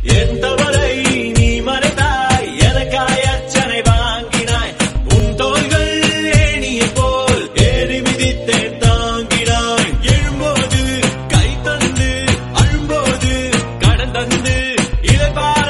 என் தவறை நீ மறைத்தாய், எனக்காய் அர்ச்சனை வாங்கினாய். உன் தோள்கள் ஏணியை போல் ஏறி மிதித்தேன் தாங்கினாய். எழும்போது கை தந்து, அழும்போது கடன் தந்து இழைப்பாய்.